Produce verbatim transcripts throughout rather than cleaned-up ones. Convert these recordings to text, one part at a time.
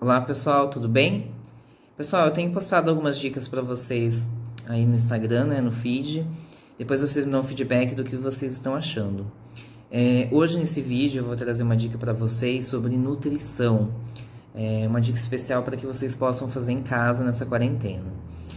Olá pessoal, tudo bem? Pessoal, eu tenho postado algumas dicas para vocês aí no Instagram, né, no feed. Depois vocês me dão feedback do que vocês estão achando. É, hoje nesse vídeo eu vou trazer uma dica para vocês sobre nutrição. É uma dica especial para que vocês possam fazer em casa nessa quarentena.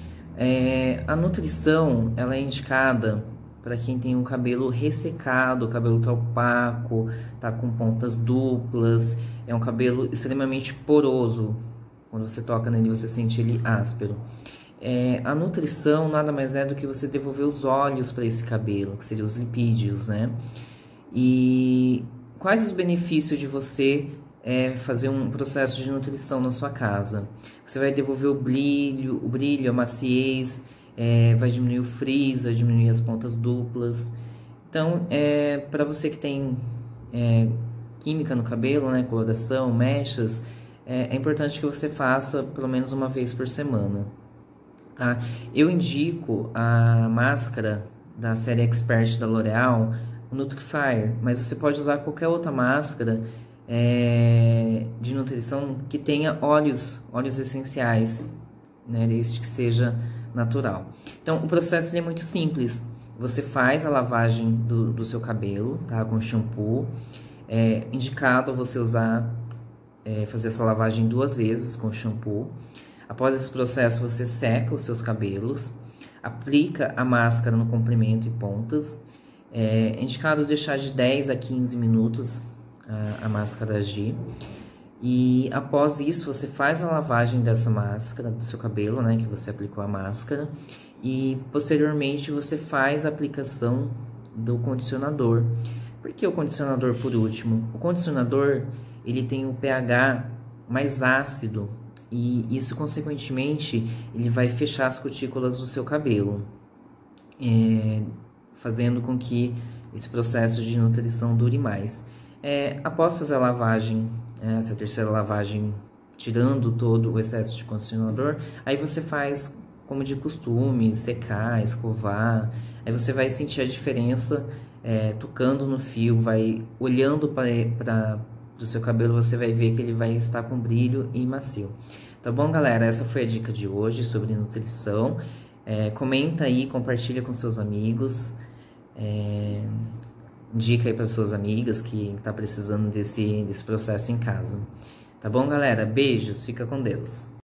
É, a nutrição ela é indicada para quem tem o cabelo ressecado, o cabelo tá opaco, tá com pontas duplas, é um cabelo extremamente poroso. Quando você toca nele, você sente ele áspero. É, a nutrição nada mais é do que você devolver os óleos para esse cabelo, que seriam os lipídios, né? E quais os benefícios de você é, fazer um processo de nutrição na sua casa? Você vai devolver o brilho, o brilho, a maciez, é, vai diminuir o frizz, vai diminuir as pontas duplas. Então, é, para você que tem é, química no cabelo, né, coloração, mechas, é, é importante que você faça pelo menos uma vez por semana. Tá? Eu indico a máscara da série Expert da L'Oréal, o Nutrifyre, mas você pode usar qualquer outra máscara é, de nutrição que tenha óleos, óleos essenciais, né, desde que seja natural. Então, o processo é muito simples. Você faz a lavagem do, do seu cabelo, tá, com shampoo. É indicado você usar, é, fazer essa lavagem duas vezes com shampoo. Após esse processo, você seca os seus cabelos, aplica a máscara no comprimento e pontas. É indicado deixar de dez a quinze minutos a, a máscara agir. E após isso, você faz a lavagem dessa máscara, do seu cabelo, né, que você aplicou a máscara. E posteriormente, você faz a aplicação do condicionador. Por que o condicionador por último? O condicionador, ele tem um pH mais ácido. E isso, consequentemente, ele vai fechar as cutículas do seu cabelo, é, fazendo com que esse processo de nutrição dure mais. É, após fazer a lavagem, essa terceira lavagem, tirando todo o excesso de condicionador, aí você faz como de costume, secar, escovar. Aí você vai sentir a diferença é, tocando no fio, vai olhando para do seu cabelo, você vai ver que ele vai estar com brilho e macio. Tá bom, galera? Essa foi a dica de hoje sobre nutrição. É, comenta aí, compartilha com seus amigos. É, indica aí para suas amigas que tá precisando desse, desse processo em casa. Tá bom, galera? Beijos, fica com Deus.